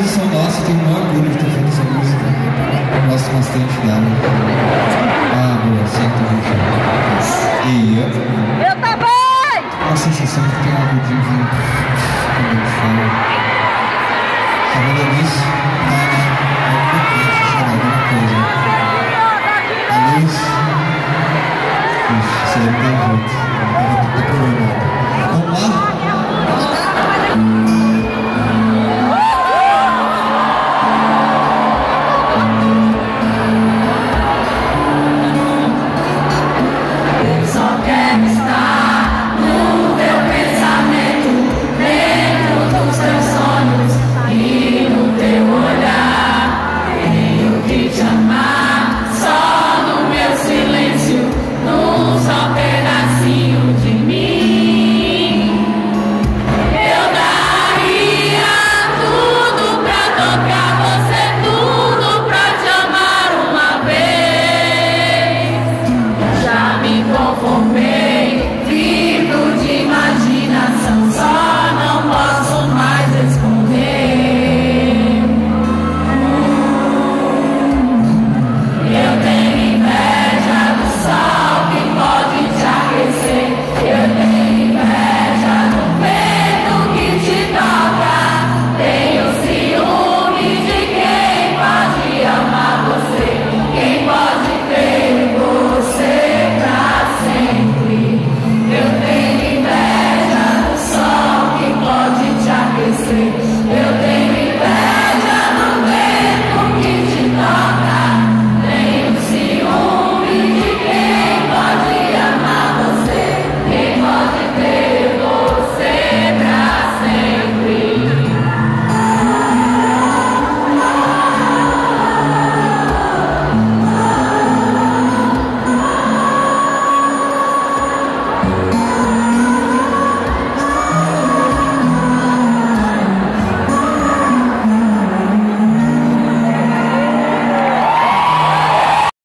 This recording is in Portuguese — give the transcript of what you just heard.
composição nossa, tenho um orgulho de ter feito essa música. Eu gosto bastante dela. Ah, boa, certo, e eu também! a sensação de que tem algo de quando eu falo. Falando nisso, alguma coisa. A luz. Ixi, isso aí não tem jeito. Vamos lá? Sim.